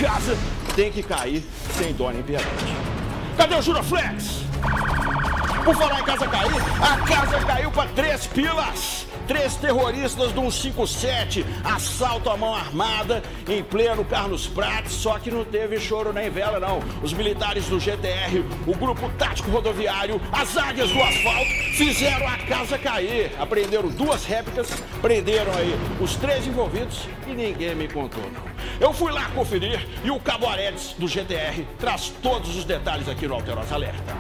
casa tem que cair sem dó nem piedade. Cadê o Juraflex? Por falar em casa cair, a casa caiu para 3 pilas. 3 terroristas do 157, assalto à mão armada em pleno Carlos Prates, só que não teve choro nem vela não. Os militares do GTR, o Grupo Tático Rodoviário, as Águias do Asfalto fizeram a casa cair. Apreenderam 2 réplicas, prenderam aí os 3 envolvidos e ninguém me contou não. Eu fui lá conferir e o Cabo Aredes do GTR traz todos os detalhes aqui no Alterosa Alerta.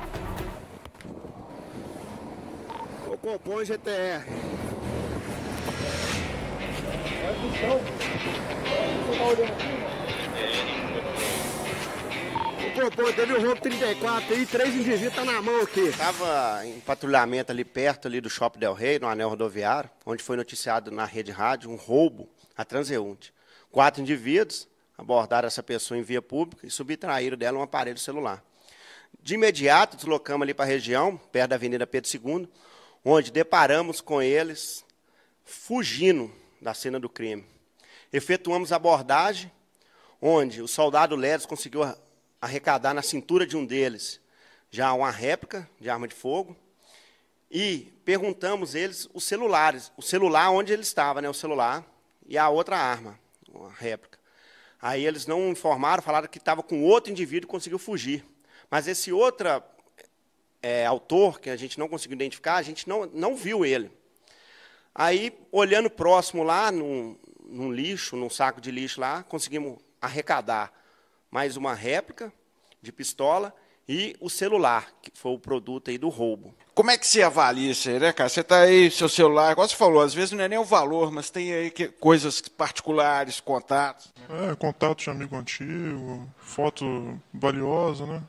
Compõe GTR. Compõe, teve o roubo 34 aí, 3 indivíduos tá na mão aqui. Estava em patrulhamento ali perto ali do Shopping Del Rey, no anel rodoviário, onde foi noticiado na rede rádio um roubo a transeunte. 4 indivíduos abordaram essa pessoa em via pública e subtraíram dela um aparelho celular. De imediato, deslocamos ali para a região, perto da Avenida Pedro II, onde deparamos com eles fugindo da cena do crime. Efetuamos a abordagem, onde o soldado Ledes conseguiu arrecadar na cintura de um deles já uma réplica de arma de fogo e perguntamos eles os celulares, o celular onde ele estava, né, o celular e a outra arma, uma réplica. Aí eles não informaram, falaram que estava com outro indivíduo e conseguiu fugir. Mas esse outro autor, que a gente não conseguiu identificar, a gente não viu ele. Aí, olhando próximo lá, num lixo, num saco de lixo lá, conseguimos arrecadar mais uma réplica de pistola e o celular, que foi o produto aí do roubo. Como é que você avalia isso aí, né, cara? Você está aí, seu celular, igual você falou, às vezes não é nem o valor, mas tem aí coisas particulares, contatos. Contato de amigo antigo, foto valiosa, né?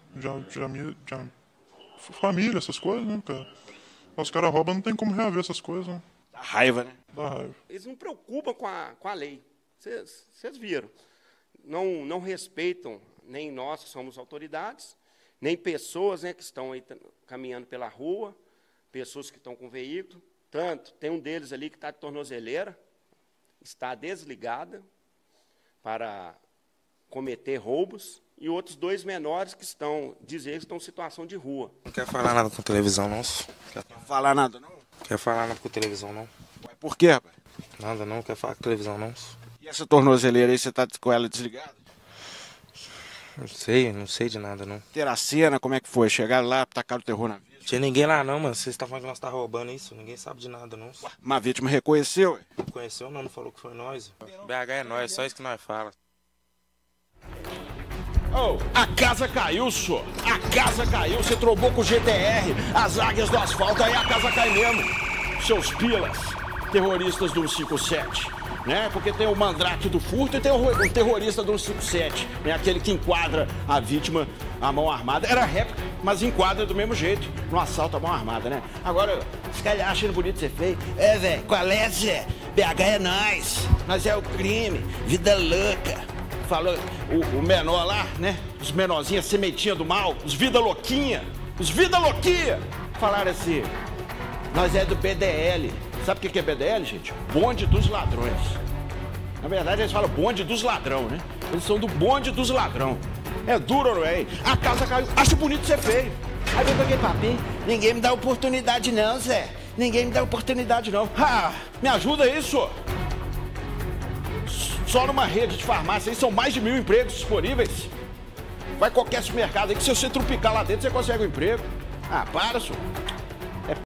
Família, essas coisas, né, cara? Os caras roubam, não tem como reaver essas coisas, né? Dá raiva, né? Dá raiva. Eles não preocupam com a lei. Vocês viram. Não respeitam nem nós, que somos autoridades, nem pessoas, né, que estão aí caminhando pela rua, pessoas que estão com veículo. Tanto, tem um deles ali que está de tornozeleira, está desligada para cometer roubos, e outros 2 menores que estão em situação de rua. Não quer falar nada com televisão, não? Quer falar nada, não? Quer falar nada com televisão, não? Ué, por quê, rapaz? Nada, não. Quer falar com televisão, não? E essa tornozeleira aí, você tá com ela desligada? Não sei de nada, não. Ter a cena, como é que foi? Chegaram lá, tacaram o terror na vítima? Tinha ninguém lá, não, mano. Vocês estão falando que nós tá roubando isso? Ninguém sabe de nada, não. Ué, uma vítima reconheceu, ué? Não conheceu, não falou que foi nós. BH é nós, só isso que nós fala. Oh, a casa caiu, senhor. A casa caiu. Você trombou com o GTR, as Águias do Asfalto, aí a casa cai mesmo. Seus pilas, terroristas do 157, né? Porque tem o mandrake do furto e tem o terrorista do 157, né? Aquele que enquadra a vítima à mão armada. Era réplica, mas enquadra do mesmo jeito, no assalto à mão armada, né? Agora, os caras acham bonito ser feio. Velho, qual é, Zé? BH é nós é o crime, vida louca. Falou o menor lá, né? Os menorzinhos, sementinha do mal, os vida louquinha. Falaram assim, nós é do BDL. Sabe o que é BDL, gente? Bonde dos ladrões. Na verdade, eles falam bonde dos ladrão, né? Eles são do bonde dos ladrão. É duro, não é? A casa caiu, acho bonito ser feio. Aí vem com aquele papinho, ninguém me dá oportunidade não, Zé. Ninguém me dá oportunidade não. Ah, me ajuda aí, senhor. Só numa rede de farmácia aí são mais de 1000 empregos disponíveis. Vai qualquer supermercado aí que se você trupicar lá dentro, você consegue um emprego. Ah, para, senhor.